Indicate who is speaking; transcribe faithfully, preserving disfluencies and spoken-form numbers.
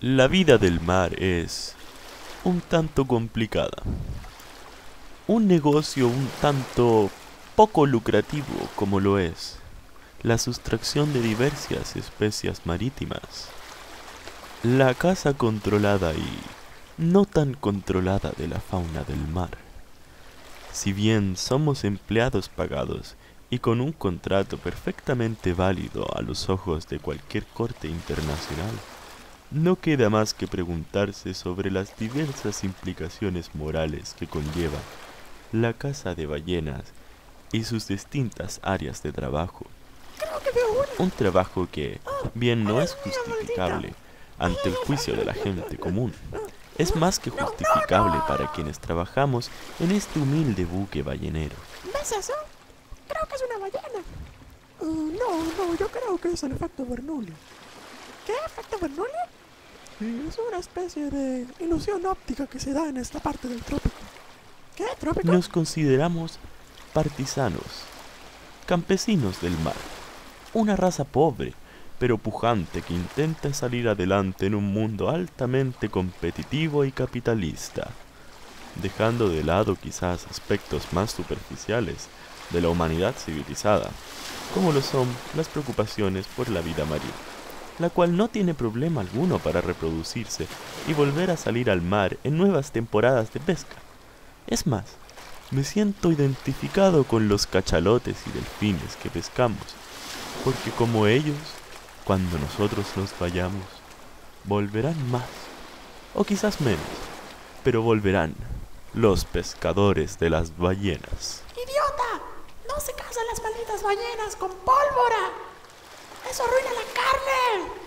Speaker 1: La vida del mar es un tanto complicada. Un negocio un tanto poco lucrativo como lo es la sustracción de diversas especies marítimas. La caza controlada y no tan controlada de la fauna del mar. Si bien somos empleados pagados y con un contrato perfectamente válido a los ojos de cualquier corte internacional, no queda más que preguntarse sobre las diversas implicaciones morales que conlleva la caza de ballenas y sus distintas áreas de trabajo.
Speaker 2: Creo que veo una.
Speaker 1: Un trabajo que, bien no
Speaker 2: ¡Ay,
Speaker 1: es
Speaker 2: mía,
Speaker 1: justificable
Speaker 2: maldita!
Speaker 1: ante el juicio de la gente común, es más que justificable para quienes trabajamos en este humilde buque ballenero.
Speaker 2: ¿Ves eso? Creo que es una ballena. Uh, no, no, yo creo que es el efecto Bernoulli. ¿Qué efecto Bernoulli? Sí, es una especie de ilusión óptica que se da en esta parte del trópico. ¿Qué trópico?
Speaker 1: Nos consideramos partisanos, campesinos del mar, una raza pobre, pero pujante que intenta salir adelante en un mundo altamente competitivo y capitalista, dejando de lado quizás aspectos más superficiales de la humanidad civilizada, como lo son las preocupaciones por la vida marina, la cual no tiene problema alguno para reproducirse y volver a salir al mar en nuevas temporadas de pesca. Es más, me siento identificado con los cachalotes y delfines que pescamos, porque como ellos, cuando nosotros nos vayamos, volverán más, o quizás menos, pero volverán los pescadores de las ballenas.
Speaker 2: ¡Idiota! ¡No se casan las malditas ballenas con pólvora! ¡Eso arruina la carne!